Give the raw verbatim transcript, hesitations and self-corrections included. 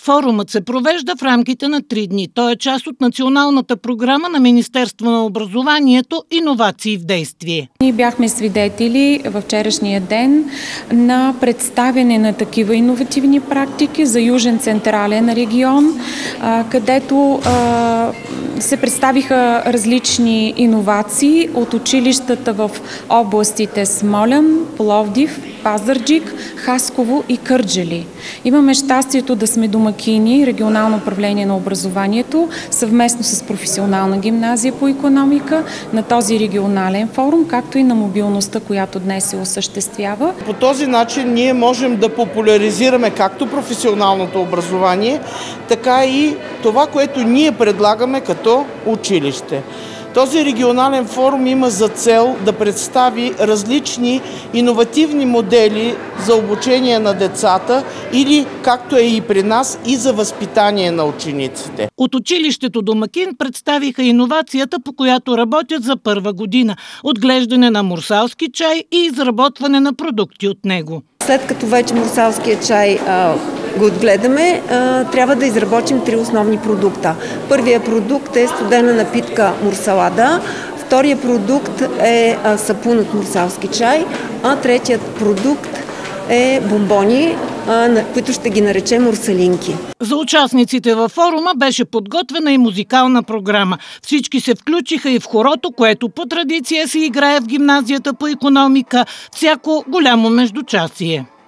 Форумът се провежда в рамките на три дни. Той е част от националната програма на Министерство на образованието „Иновации в действие“. Ние бяхме свидетели във вчерашния ден на представяне на такива иновативни практики за Южен централен регион, където се представиха различни иновации от училищата в областите Смолян, Пловдив, Пазарджик, Хасково и Кърджали. Имаме щастието да сме домакини, регионално управление на образованието, съвместно с професионална гимназия по икономика на този регионален форум, както и на мобилността, която днес се осъществява. По този начин ние можем да популяризираме както професионалното образование, така и това, което ние предлагаме като училище. Този регионален форум има за цел да представи различни иновативни модели за обучение на децата или, както е и при нас, и за възпитание на учениците. От училището домакин представиха иновацията, по която работят за първа година – отглеждане на мурсалски чай и изработване на продукти от него. След като вече мурсалския чай а, го отгледаме, а, трябва да изработим три основни продукта. Първият продукт е студена напитка мурсалада, вторият продукт е а, сапун от мурсалски чай, а третият продукт е бомбони, а, на, които ще ги наречем мурсалинки. За участниците във форума беше подготвена и музикална програма. Всички се включиха и в хорото, което по традиция се играе в гимназията по икономика всяко голямо междучасие.